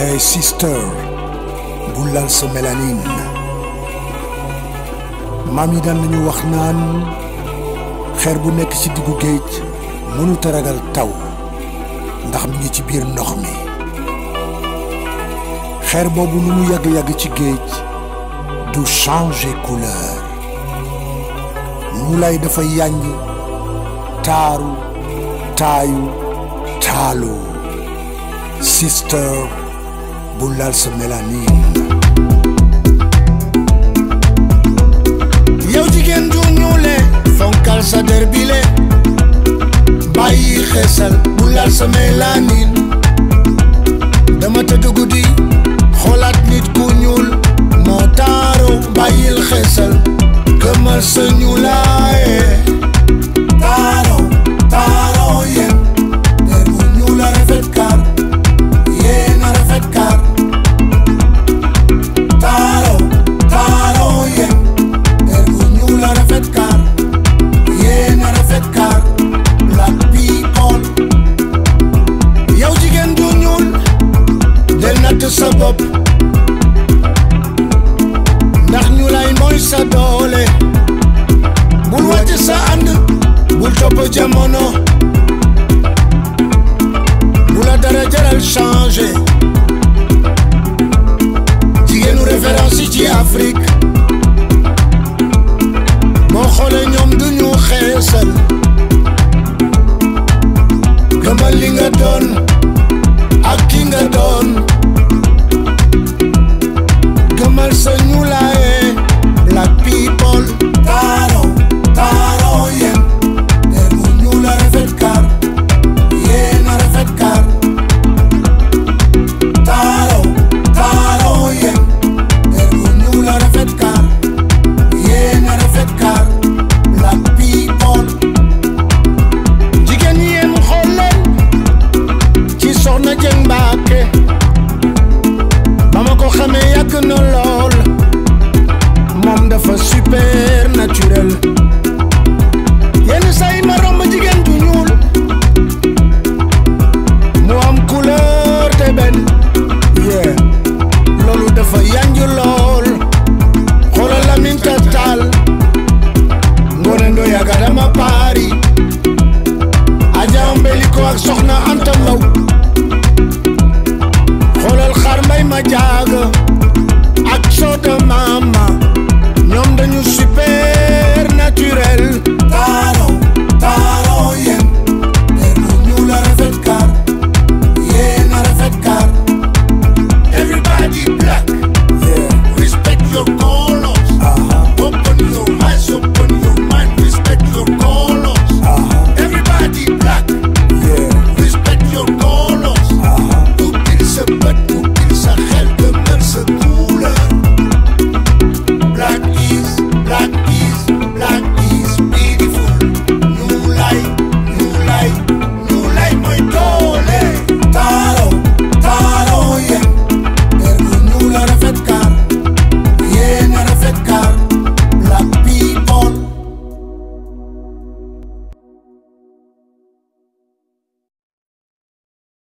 Hey sister, bul lal sa mélanine. maam yi daan nañu wax naan xeer bu nekk ci diggu géej mënut a ragal taw ndax mi ngi ci biir ndox mi. xeer boobu lu mu yàgg-yàgg ci géej du changer couleur. ñuulaay dafa yànj taaru taayu taalu. sister bul lal sa mélanine. yow jigéen ju ñuule fonkal sa der bile bàyyi xeesal bul lal sa mélanine. dama tëdd guddi xoolaat nit ku ñuul moo taaro bàyyil xeesal gëmal sa ñuulaaye. taaro taaro yéen der bu ñuul a rafet kaar yéen a rafet kaar. taaro taaro yéen der bu ñuul a rafet kaar yéen a rafet kaar. black people yow jigéen ju ñuul del natt sa bopp ndax ñuulaay mooy sa doole. bul wàcc sa ànd bul topp jamono bu la dara jaral changé. jigéenu référence yi ci Afrique boo xoolee ñoom duñu xeesal. gëmal li nga doon ak ki nga doon gëmal sa ñuulaaye. black people taaro taaro yéen der bu ñuul a rafet kaar yéen a rafet kaar. taaro taaro yéen der bu ñuul a rafet kaar yéen a rafet kaar. black people jigéen yéen xool leen ci Soxna Jeng Mbàkke ba ma ko xamee yàgg na lool. moom dafa super naturel. yenn say ma romb jigéen ju ñuul mu am couleur de benn yeah loolu dafa yanj lool. xoolal Lamin Tatal Ngoné Ndoye ak Adama Paari Adja Mbeliko ak Soxna Anta Mbaw. xoolal Xaar Mbay ma jaaga ak Soda Mama ñoom dañu super naturel. taaro taaro yéen der bu ñuul a rafet kaar yéen a rafet kaar. everybody black yeah respect your code.